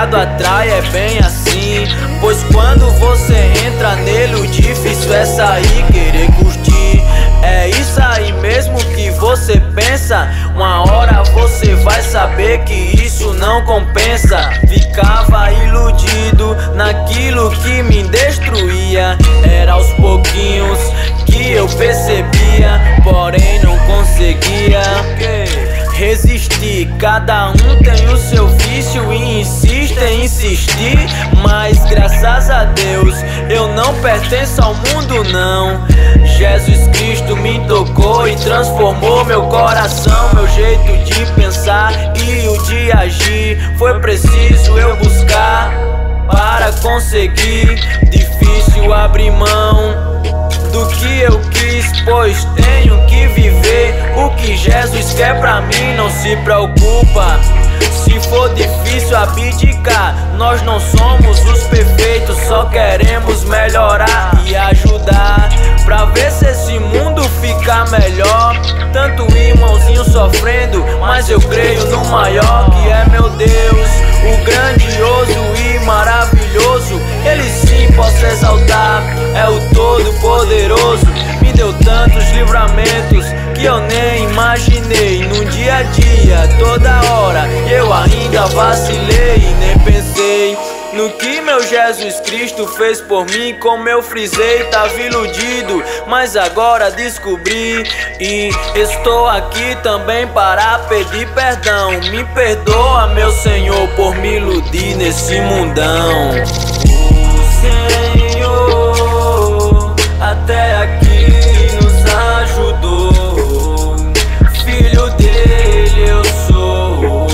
pecado atrai, é bem assim. Pois quando você entra nele, o difícil é sair, querer curtir. É isso aí mesmo que você pensa. Uma hora você vai saber que isso não compensa. Ficava iludido naquilo que me destruía. Era aos pouquinhos que eu percebia, porém não conseguia resistir. Cada um tem o seu vício e insiste em insistir. Mas graças a Deus eu não pertenço ao mundo não. Jesus Cristo me tocou e transformou meu coração, meu jeito de pensar e o de agir. Foi preciso eu buscar para conseguir. Difícil abrir mão do que eu quis, pois tenho que viver o que Jesus quer pra mim. Não se preocupa se for difícil abdicar. Nós não somos os perfeitos, só queremos melhorar e ajudar pra ver se esse mundo fica melhor. Tanto irmãozinho sofrendo, mas eu creio no maior, que é meu Deus, o grandioso e maravilhoso. Ele sim posso exaltar, é o Todo-Poderoso. Me deu tantos livramentos que eu nem imaginei. No dia a dia, toda hora, eu ainda vacilei e nem pensei no que meu Jesus Cristo fez por mim. Como eu frisei, tava iludido, mas agora descobri e estou aqui também para pedir perdão. Me perdoa, meu Senhor, por me iludir nesse mundão. O Senhor até aqui nos ajudou. Filho dele eu sou.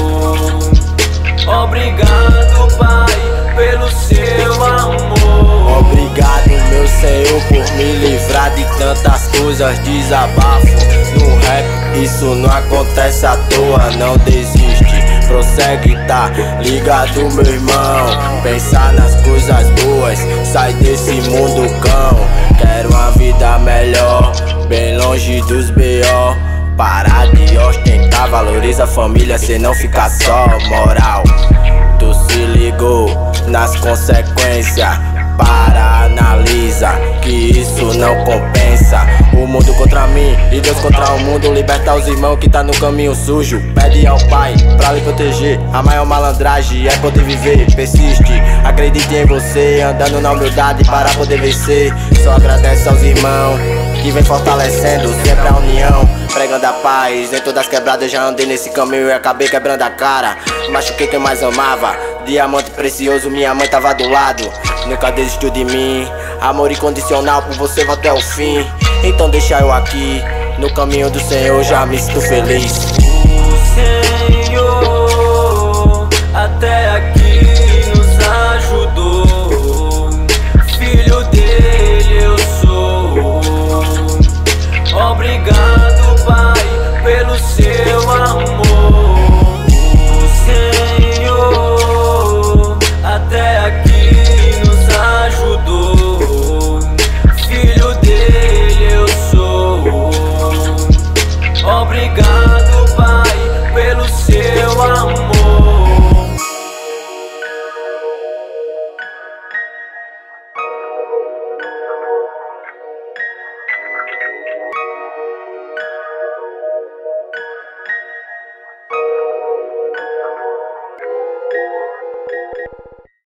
Obrigado, Pai, pelo seu amor. Obrigado, meu Senhor, por me livrar de tantas coisas. Desabafo no rap, isso não acontece à toa. Não desiste, prossegue, tá ligado, meu irmão. Pensar nas coisas boas, sai desse mundo cão. Quero uma vida melhor, bem longe dos B.O. Parar de ostentar, valoriza a família, cê não fica só. Moral, tu se ligou nas consequências. Para, analisa, que isso não compensa. O mundo contra mim e Deus contra o mundo. Liberta os irmãos que tá no caminho sujo. Pede ao Pai pra lhe proteger. A maior malandragem é poder viver. Persiste, acredite em você, andando na humildade para poder vencer. Só agradece aos irmãos que vem fortalecendo sempre a união, pregando a paz. Em todas as quebradas já andei nesse caminho e acabei quebrando a cara. Machuquei quem mais amava, diamante precioso, minha mãe tava do lado. Nunca desistiu de mim, amor incondicional, por você vou até o fim. Então deixa eu aqui, no caminho do Senhor já me sinto feliz.